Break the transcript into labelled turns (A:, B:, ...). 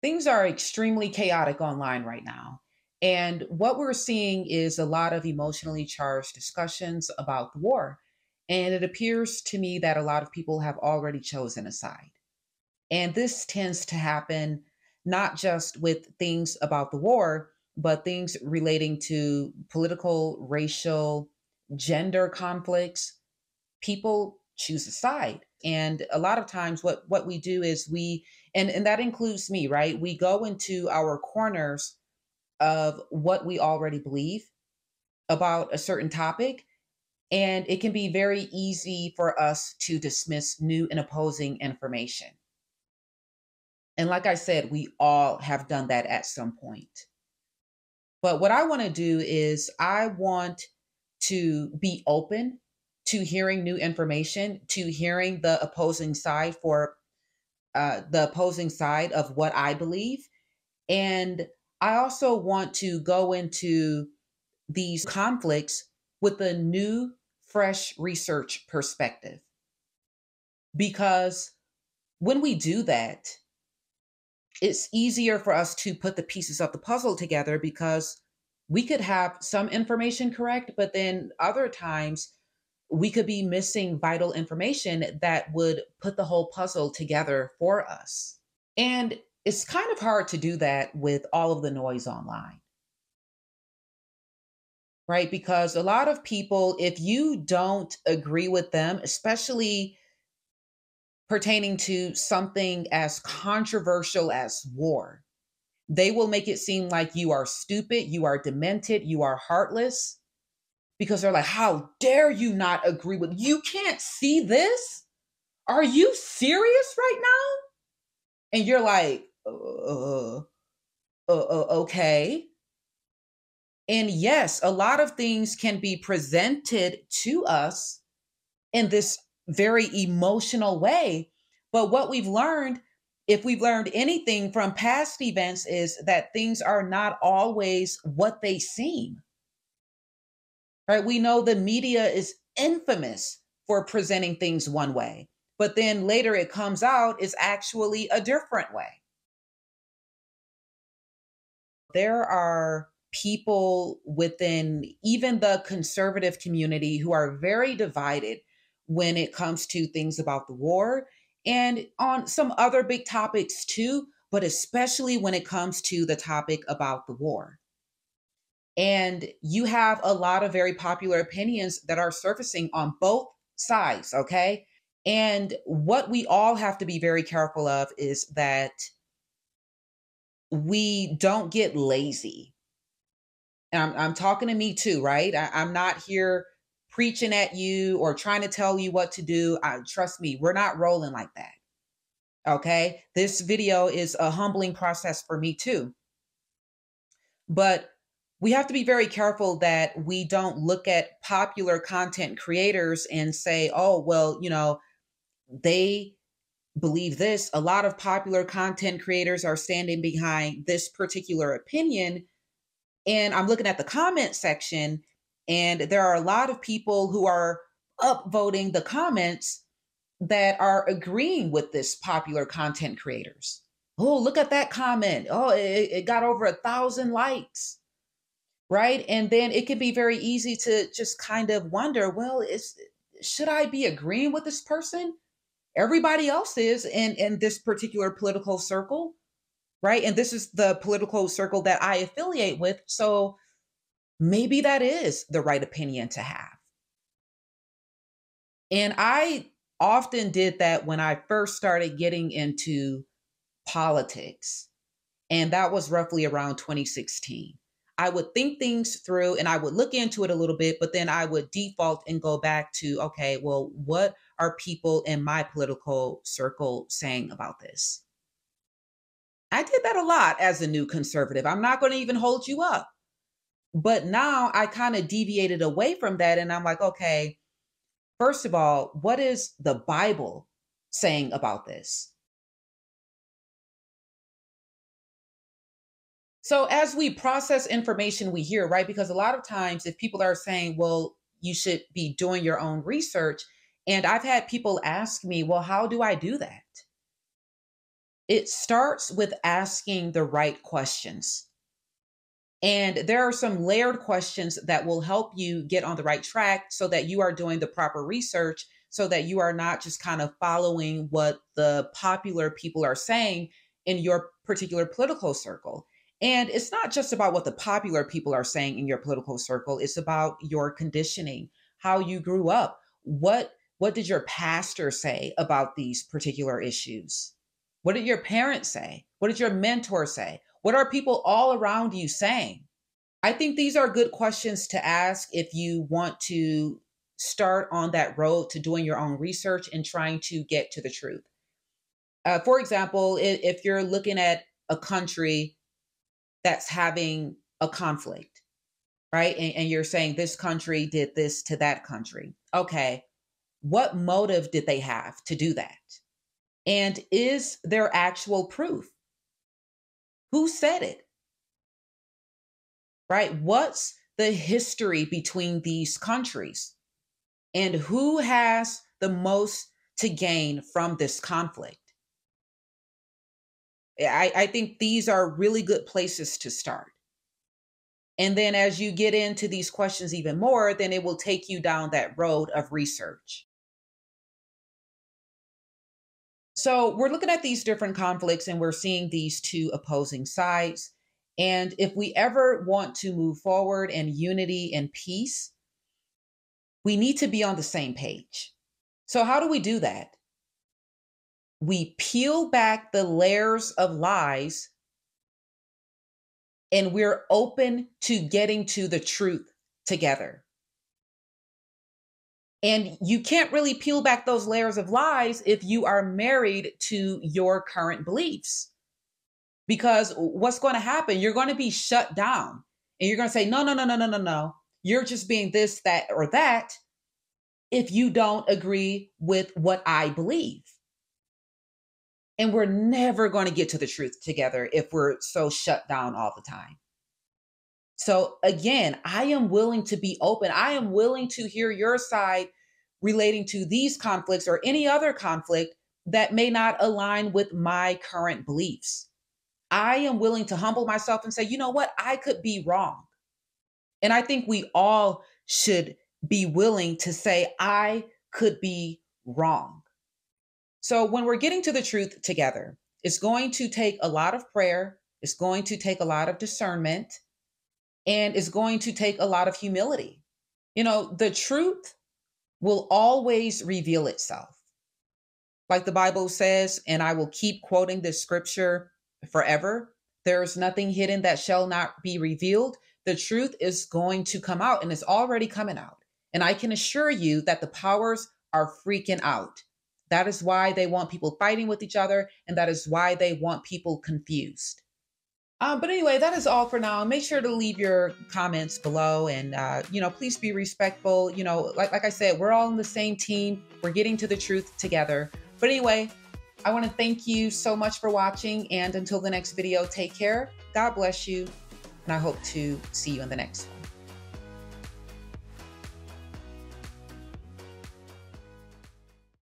A: Things are extremely chaotic online right now. And what we're seeing is a lot of emotionally charged discussions about the war. And it appears to me that a lot of people have already chosen a side. And this tends to happen not just with things about the war, but things relating to political, racial, gender conflicts. People choose a side. And a lot of times what we do is and that includes me, right? We go into our corners of what we already believe about a certain topic. And it can be very easy for us to dismiss new and opposing information. And like I said, we all have done that at some point. But what I want to do is I want to be open to hearing new information, to hearing the opposing side for the opposing side of what I believe. And I also want to go into these conflicts with a new, fresh research perspective. Because when we do that, it's easier for us to put the pieces of the puzzle together because we could have some information correct, but then other times we could be missing vital information that would put the whole puzzle together for us. And it's kind of hard to do that with all of the noise online, right? Because a lot of people, if you don't agree with them, especially pertaining to something as controversial as war, they will make it seem like you are stupid, you are demented, you are heartless, because they're like, how dare you not agree with, you can't see this? Are you serious right now? And you're like, okay. And yes, a lot of things can be presented to us in this very emotional way. But what we've learned, if we've learned anything from past events, is that things are not always what they seem. Right? We know the media is infamous for presenting things one way, but then later it comes out is actually a different way. There are people within even the conservative community who are very divided when it comes to things about the war and on some other big topics too, but especially when it comes to the topic about the war. And you have a lot of very popular opinions that are surfacing on both sides, okay? And what we all have to be very careful of is that we don't get lazy. And I'm talking to me too, right? I'm not here preaching at you or trying to tell you what to do. Trust me, we're not rolling like that. Okay. This video is a humbling process for me too. But we have to be very careful that we don't look at popular content creators and say, oh, well, they believe this. A lot of popular content creators are standing behind this particular opinion. And I'm looking at the comment section, and there are a lot of people who are upvoting the comments that are agreeing with this popular content creators. Oh, look at that comment. Oh, it got over 1,000 likes, right? And then it can be very easy to just kind of wonder, well, should I be agreeing with this person? Everybody else is in this particular political circle, right? And this is the political circle that I affiliate with. So maybe that is the right opinion to have. And I often did that when I first started getting into politics. And that was roughly around 2016. I would think things through and I would look into it a little bit, but then I would default and go back to, okay, well, what are people in my political circle saying about this? I did that a lot as a new conservative. I'm not going to even hold you up. But now I kind of deviated away from that. And I'm like, okay, first of all, what is the Bible saying about this? So as we process information we hear, right? Because a lot of times if people are saying, well, you should be doing your own research. And I've had people ask me, well, how do I do that? It starts with asking the right questions. And there are some layered questions that will help you get on the right track so that you are doing the proper research, so that you are not just kind of following what the popular people are saying in your particular political circle. And it's not just about what the popular people are saying in your political circle, it's about your conditioning, how you grew up. What did your pastor say about these particular issues? What did your parents say? What did your mentor say? What are people all around you saying? I think these are good questions to ask if you want to start on that road to doing your own research and trying to get to the truth. For example, if you're looking at a country that's having a conflict, right? And you're saying this country did this to that country. Okay, what motive did they have to do that? And is there actual proof? Who said it? Right? What's the history between these countries? And who has the most to gain from this conflict? I think these are really good places to start. And then as you get into these questions even more, then it will take you down that road of research. So we're looking at these different conflicts and we're seeing these two opposing sides. And if we ever want to move forward in unity and peace, we need to be on the same page. So how do we do that? We peel back the layers of lies and we're open to getting to the truth together. And you can't really peel back those layers of lies if you are married to your current beliefs. Because what's going to happen? You're going to be shut down and you're going to say, no, no, no, no, no, no, no. You're just being this, that, or that if you don't agree with what I believe. And we're never going to get to the truth together if we're so shut down all the time. So again, I am willing to be open. I am willing to hear your side relating to these conflicts or any other conflict that may not align with my current beliefs. I am willing to humble myself and say, you know what? I could be wrong. And I think we all should be willing to say, I could be wrong. So when we're getting to the truth together, it's going to take a lot of prayer. It's going to take a lot of discernment, and it's going to take a lot of humility. You know, the truth will always reveal itself. Like the Bible says, and I will keep quoting this scripture forever, there is nothing hidden that shall not be revealed. The truth is going to come out, and it's already coming out. And I can assure you that the powers are freaking out. That is why they want people fighting with each other, and that is why they want people confused. But anyway, that is all for now. Make sure to leave your comments below, and please be respectful. Like I said, we're all on the same team. We're getting to the truth together. But anyway, I want to thank you so much for watching, and until the next video, take care. God bless you, and I hope to see you in the next one.